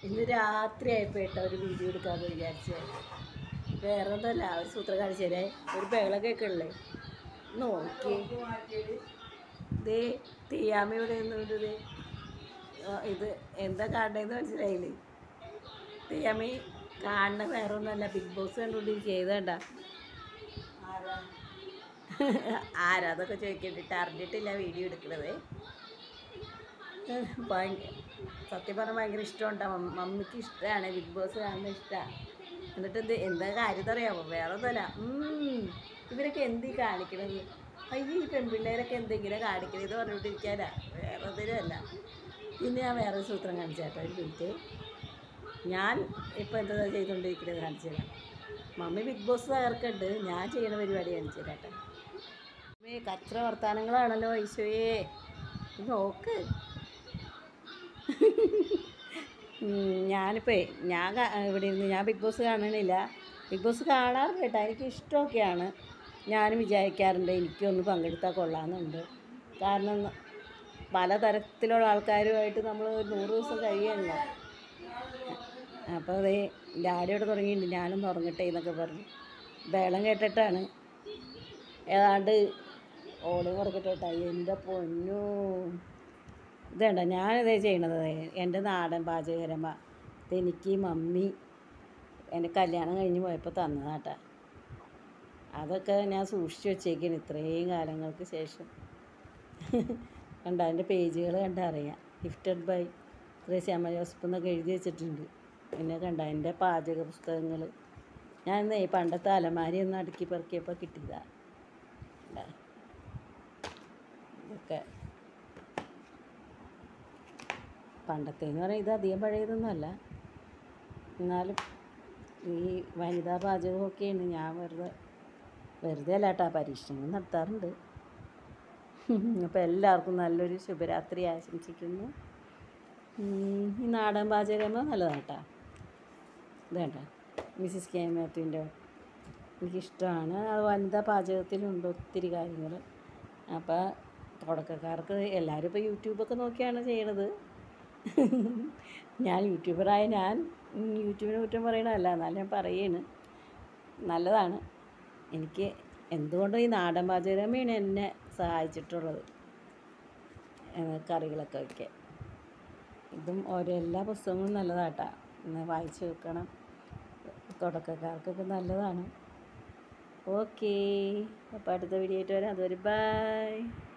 ഇന്ന് രാത്രി ആയപ്പോൾ കേട്ടോ ഒരു വീഡിയോ എടുക്കാമെന്ന് വിചാരിച്ചത്. വേറെ ഒന്നുമല്ല, ഒരു സൂത്രം കാണിച്ചു തരേ. ഒരു ബഹളമൊക്കെ ഉള്ളേ നോക്കി ഇതേ തീയാമ്മയുടെ ഒന്നും ഇത് എന്താ കാണേന്ന് മനസ്സിലായില്ലേ? തീയാമ്മ കാണുന്ന വേറെ ഒന്നുമല്ല, ബിഗ് ബോസ് കണ്ടുകൊണ്ടിരിക്കുക. ചെയ്തേണ്ട ആരാ അതൊക്കെ ചോദിക്കേണ്ടിട്ട് അറിഞ്ഞിട്ടില്ല വീഡിയോ എടുക്കണത്. സത്യം പറഞ്ഞാൽ ഭയങ്കര ഇഷ്ടമുണ്ടാവും. മമ്മിക്ക് ഇഷ്ടമാണ് ബിഗ് ബോസ് കാണുന്നത്, ഇഷ്ടമാണ്. എന്നിട്ട് എന്താ കാര്യം അറിയാമോ? വേറെ ഒന്നുമല്ല, ഇവരൊക്കെ എന്തീ കാണിക്കണത്, അയ്യോ ഈ പെൺപിള്ളേരൊക്കെ എന്തെങ്കിലും കാണിക്കണത് പറഞ്ഞുകൊണ്ടിരിക്കാനാ, വേറെ ഒന്നിനുമല്ല. പിന്നെ ഞാൻ വേറെ സൂത്രം കാണിച്ചേട്ടോ, ഒരു മിനിറ്റ്. ഞാൻ ഇപ്പോൾ എന്താ ചെയ്തുകൊണ്ടിരിക്കുന്നത് കാണിച്ചു തരാം. മമ്മി ബിഗ് ബോസ് തകർക്കുന്നുണ്ട്, ഞാൻ ചെയ്യണ പരിപാടി കാണിച്ചു തരാട്ടെ. കച്ചറ വർത്താനങ്ങളാണല്ലോ ഈശോയെ, നോക്ക്. ഞാനിപ്പോൾ ഇവിടെ ഇരുന്ന് ഞാൻ ബിഗ് ബോസ് കാണണില്ല. ബിഗ് ബോസ് കാണാറുണ്ട് കേട്ടോ, എനിക്ക് ഇഷ്ടമൊക്കെയാണ്. ഞാനും വിചാരിക്കാറുണ്ട് എനിക്കൊന്ന് പങ്കെടുത്താൽ കൊള്ളാമെന്നുണ്ട്. കാരണം പലതരത്തിലുള്ള ആൾക്കാരുമായിട്ട് നമ്മൾ 100 ദിവസം കഴിയല്ല. അപ്പോൾ അതേ ഡാഡിയോട് തുടങ്ങിയിട്ടുണ്ട്, ഞാനും തുടങ്ങട്ടെ എന്നൊക്കെ പറഞ്ഞു. ബേളം കേട്ടിട്ടാണ് ഏതാണ്ട് ഓടി കൊടുക്കട്ടെ. എൻ്റെ പൊന്നോ, ഇതേണ്ട ഞാനിതേ ചെയ്യണത്. എൻ്റെ നാടൻ പാചകരമ ഇതെനിക്ക് മമ്മി എൻ്റെ കല്യാണം കഴിഞ്ഞ് പോയപ്പോൾ തന്നതാട്ടാ. അതൊക്കെ ഞാൻ സൂക്ഷിച്ച് വെച്ചേക്കാണ് ഇത്രയും കാലങ്ങൾക്ക് ശേഷം. കണ്ട അതിൻ്റെ പേജുകൾ കണ്ടറിയാം. ഗിഫ്റ്റഡ് ബൈ ത്രേസ്യാമ്മ ജോസഫ് എന്നൊക്കെ എഴുതി വെച്ചിട്ടുണ്ട്. പിന്നെ കണ്ട എൻ്റെ പാചക പുസ്തകങ്ങൾ ഞാൻ പണ്ടത്തെ അലമാരി ഒന്ന് അടുക്കി പെറുക്കിയപ്പോൾ കിട്ടിയതാണ്. ഇതൊക്കെ പണ്ടത്തേന്ന് പറഞ്ഞാൽ ഇത് അധികം പഴയതൊന്നുമല്ല, എന്നാലും ഈ വനിതാ പാചകമൊക്കെയാണ്. ഞാൻ വെറുതെ അല്ല കേട്ടോ, പരീക്ഷണങ്ങൾ നടത്താറുണ്ട്. അപ്പോൾ എല്ലാവർക്കും നല്ലൊരു ശുഭരാത്രി ആശംസിക്കുന്നു. ഈ നാടൻ പാചകമോ നല്ലതാണ് കേട്ടോ. ഇത് കേട്ടോ മിസ്സിസ് കെ മാത്യുവിൻ്റെ എനിക്കിഷ്ടമാണ്. അത് വനിതാ പാചകത്തിലുണ്ട് ഒത്തിരി കാര്യങ്ങൾ. അപ്പോൾ തുടക്കക്കാർക്ക് എല്ലാവരും ഇപ്പോൾ യൂട്യൂബൊക്കെ നോക്കിയാണ് ചെയ്യണത്. ഞാൻ യൂട്യൂബറായ ഞാൻ യൂട്യൂബിനെ കുറ്റം പറയണതല്ല, എന്നാലും ഞാൻ പറയുകയാണ്, നല്ലതാണ്. എനിക്ക് എന്തുകൊണ്ടും ഈ നാടൻ പാചകമേയാണ് എന്നെ സഹായിച്ചിട്ടുള്ളത് കറികളൊക്കെ വയ്ക്കാൻ. ഇതും എല്ലാ പുസ്തകങ്ങളും നല്ലതാട്ടാ, ഒന്ന് വായിച്ച് വെക്കണം. തുടക്കക്കാർക്കൊക്കെ നല്ലതാണ്. ഓക്കേ, അപ്പോൾ അടുത്ത വീഡിയോ ആയിട്ട് വരാം. അതുവരെ ബൈ.